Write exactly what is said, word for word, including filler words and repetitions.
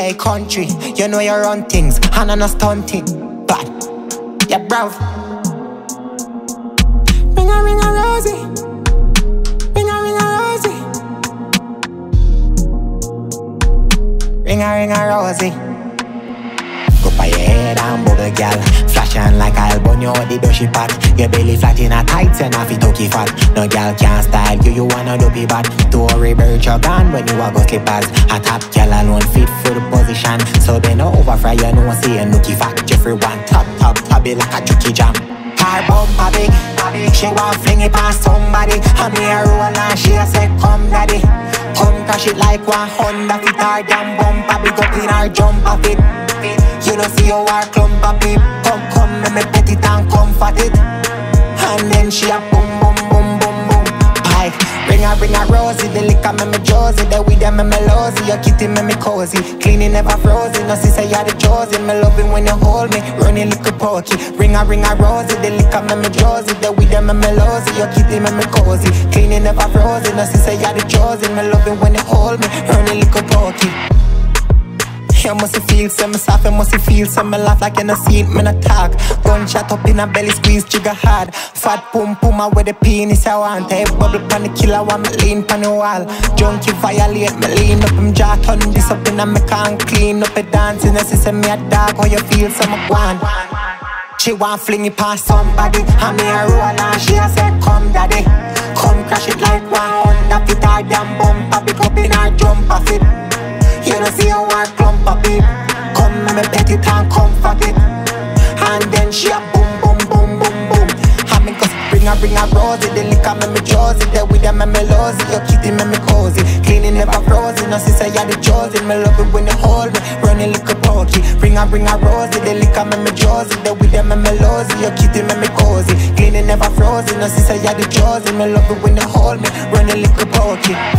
Hey country, you know you run things, and I'm not stunting. But, yeah bro. Ring a ring a Rosie, ring a ring a Rosie, ring a ring a Rosie. Go by your head and bubble gal, flashing like I'll burn you out the dusty pot. Your belly flat in a tights and half it turkey fat. No gal can't style you, you wanna dopey bad. To worry about your gun when you a go slippers. A top gal alone fit for the position, so they no overfry you no see a nookie fat. Jeffrey one top top tabby like a tricky jam. Car bumper big, she want fling it past somebody. And me a roll and she a say come daddy. Come crash it like one Honda fit her damn bumper. Big up in her jumper fit. You don't see how our clump of peep. Come, come, let me pet it and comfort it. And then she a boom, boom, boom, boom, boom. Pike, bring her, bring her Rosie. The liquor me me Josie. The weed me me lousy. Your kitty me me cozy. Cleaning never frozen. No sister you're the chosen. Me love it when you hold me. Running little pokey. Bring her, bring her Rosie. The liquor me me Josie. The weed me me lousy. Your kitty me me cozy. Cleaning never frozen. No sister you're the chosen. Me love it when you hold me. Running little pokey. You must feel some soft, you must feel some laugh like you no see it, me no talk. Gunshot up in a belly, squeeze trigger hard. Fat pum pum with the penis I want. Hey bubble pan the killer, want me lean pan the wall. Junkie violate, me lean up him jaw. Turn this up in a me can't clean up a dancing. She say me a dog, how you feel some one. She want fling it past somebody, and me a roll and she a say come daddy. Come crash it like one Honda fit her damn bumper. Big up in her jumper fit. You don't see how I clump of it. Come me pet it and comfort it. And then she a boom, boom, boom, boom, boom. I mean cause bring her, bring her Rosie. The liquor me me Josie. The weed me me lousy. Your kitty me me cozy. Cleaning never frozen. No sister you're the chosen. Me love it when you hold me. Running little pokey. Bring her, bring her Rosie. The liquor me me Josie. The weed me me lousy. Your kitty me me cozy. Cleaning never frozen. No sister you're the chosen. Me love it when you hold me. Running little pokey.